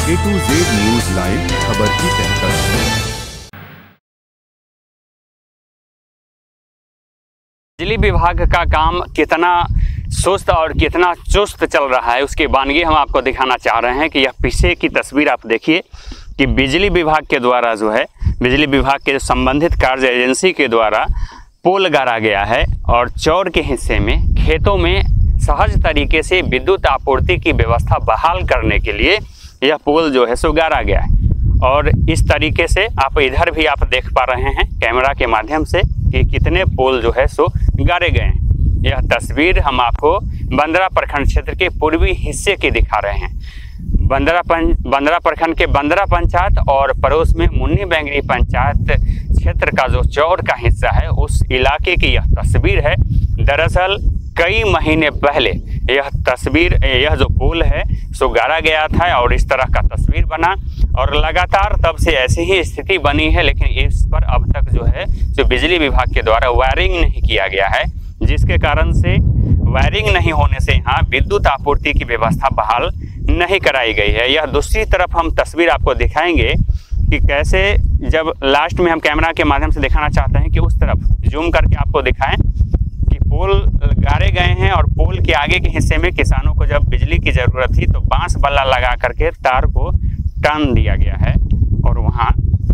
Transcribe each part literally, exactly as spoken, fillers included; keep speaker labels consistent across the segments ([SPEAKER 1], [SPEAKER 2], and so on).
[SPEAKER 1] A to Z news live, खबर की तह तक।
[SPEAKER 2] बिजली विभाग का काम कितना सुस्त और कितना चुस्त चल रहा है उसकी वानगी हम आपको दिखाना चाह रहे हैं कि यह पीछे की तस्वीर आप देखिए कि बिजली विभाग के द्वारा जो है बिजली विभाग के संबंधित कार्य एजेंसी के द्वारा पोल गाड़ा गया है और चौर के हिस्से में खेतों में सहज तरीके से विद्युत आपूर्ति की व्यवस्था बहाल करने के लिए यह पोल जो है सो गाड़ा गया है। और इस तरीके से आप इधर भी आप देख पा रहे हैं कैमरा के माध्यम से कि कितने पोल जो है सो गाड़े गए हैं। यह तस्वीर हम आपको बंदरा प्रखंड क्षेत्र के पूर्वी हिस्से की दिखा रहे हैं। बंदरा पंच बंदरा प्रखंड के बंदरा पंचायत और पड़ोस में मुन्नी बैंगरी पंचायत क्षेत्र का जो चौर का हिस्सा है उस इलाके की यह तस्वीर है। दरअसल कई महीने पहले यह तस्वीर यह जो पोल है सो गाड़ा गया था और इस तरह का तस्वीर बना और लगातार तब से ऐसी ही स्थिति बनी है, लेकिन इस पर अब तक जो है जो बिजली विभाग के द्वारा वायरिंग नहीं किया गया है, जिसके कारण से वायरिंग नहीं होने से यहाँ विद्युत आपूर्ति की व्यवस्था बहाल नहीं कराई गई है। यह दूसरी तरफ हम तस्वीर आपको दिखाएंगे कि कैसे जब लास्ट में हम कैमरा के माध्यम से दिखाना चाहते हैं कि उस तरफ जूम करके आपको दिखाएं कि पोल गाड़े गए हैं और पोल के आगे के हिस्से में किसानों को जब बिजली की ज़रूरत थी तो बांस बल्ला लगा करके तार को टान दिया गया है और वहाँ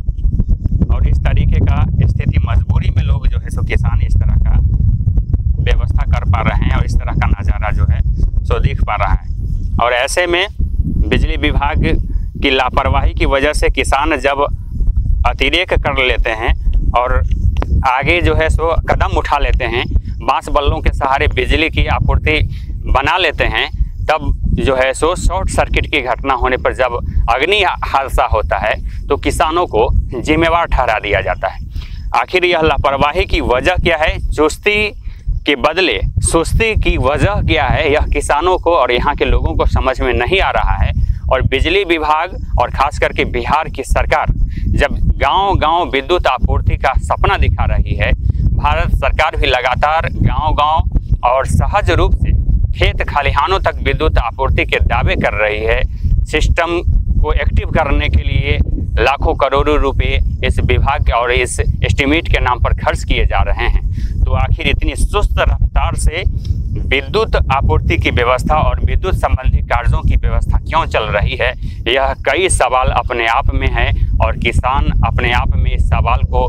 [SPEAKER 2] और इस तरीके का स्थिति मजबूरी में लोग जो है सो किसान इस तरह का व्यवस्था कर पा रहे हैं और इस तरह का नज़ारा जो है सो दिख पा रहा है। और ऐसे में बिजली विभाग की लापरवाही की वजह से किसान जब अतिरेक कर लेते हैं और आगे जो है सो कदम उठा लेते हैं, बांस बल्लों के सहारे बिजली की आपूर्ति बना लेते हैं, तब जो है सो शॉर्ट सर्किट की घटना होने पर जब अग्नि हादसा होता है तो किसानों को जिम्मेवार ठहरा दिया जाता है। आखिर यह लापरवाही की वजह क्या है, चुस्ती के बदले सुस्ती की वजह क्या है, यह किसानों को और यहाँ के लोगों को समझ में नहीं आ रहा है। और बिजली विभाग और खास करके बिहार की सरकार जब गांव-गांव विद्युत आपूर्ति का सपना दिखा रही है, भारत सरकार भी लगातार गांव-गांव और सहज रूप से खेत खलिहानों तक विद्युत आपूर्ति के दावे कर रही है। सिस्टम को एक्टिव करने के लिए लाखों करोड़ों रुपए इस विभाग और इस एस्टीमेट के नाम पर खर्च किए जा रहे हैं। तो आखिर इतनी सुस्त रफ्तार से विद्युत आपूर्ति की व्यवस्था और विद्युत संबंधी कार्यों की व्यवस्था क्यों चल रही है, यह कई सवाल अपने आप में है और किसान अपने आप में इस सवाल को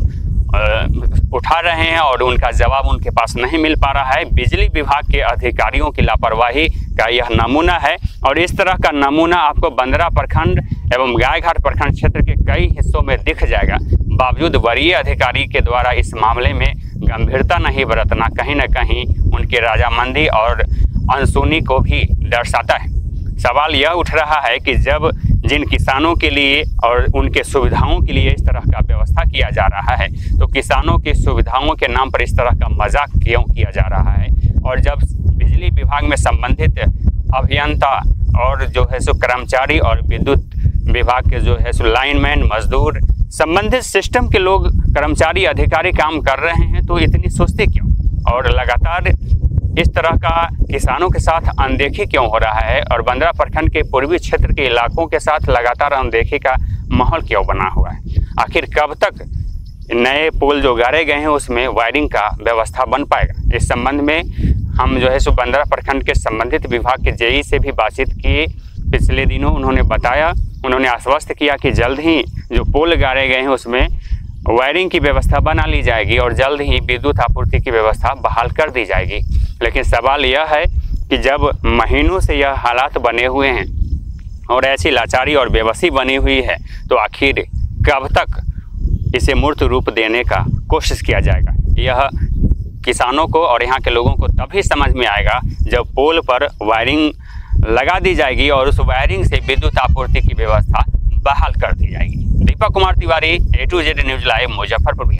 [SPEAKER 2] उठा रहे हैं और उनका जवाब उनके पास नहीं मिल पा रहा है। बिजली विभाग के अधिकारियों की लापरवाही का यह नमूना है और इस तरह का नमूना आपको बंदरा प्रखंड एवं गायघाट प्रखंड क्षेत्र के कई हिस्सों में दिख जाएगा। बावजूद वरीय अधिकारी के द्वारा इस मामले में गंभीरता नहीं बरतना कहीं न कहीं उनकी रजामंदी और अनसुनी को भी दर्शाता है। सवाल यह उठ रहा है कि जब जिन किसानों के लिए और उनके सुविधाओं के लिए इस तरह का व्यवस्था किया जा रहा है तो किसानों की सुविधाओं के नाम पर इस तरह का मजाक क्यों किया जा रहा है। और जब बिजली विभाग में संबंधित अभियंता और जो है सो कर्मचारी और विद्युत विभाग के जो है सो लाइनमैन मजदूर संबंधित सिस्टम के लोग कर्मचारी अधिकारी काम कर रहे हैं तो इतनी सुस्ती क्यों और लगातार इस तरह का किसानों के साथ अनदेखी क्यों हो रहा है और बंदरा प्रखंड के पूर्वी क्षेत्र के इलाकों के साथ लगातार अनदेखी का माहौल क्यों बना हुआ है। आखिर कब तक नए पोल जो गाड़े गए हैं उसमें वायरिंग का व्यवस्था बन पाएगा। इस संबंध में हम जो है सो बंदरा प्रखंड के संबंधित विभाग के जेई से भी बातचीत की पिछले दिनों। उन्होंने बताया, उन्होंने आश्वस्त किया कि जल्द ही जो पोल गाड़े गए हैं उसमें वायरिंग की व्यवस्था बना ली जाएगी और जल्द ही विद्युत आपूर्ति की व्यवस्था बहाल कर दी जाएगी। लेकिन सवाल यह है कि जब महीनों से यह हालात बने हुए हैं और ऐसी लाचारी और बेबसी बनी हुई है तो आखिर कब तक इसे मूर्त रूप देने का कोशिश किया जाएगा। यह किसानों को और यहाँ के लोगों को तभी समझ में आएगा जब पोल पर वायरिंग लगा दी जाएगी और उस वायरिंग से विद्युत आपूर्ति की व्यवस्था बहाल कर दी जाएगी। Deepak Kumar Tiwari, A to Z news live, Muzaffarpur.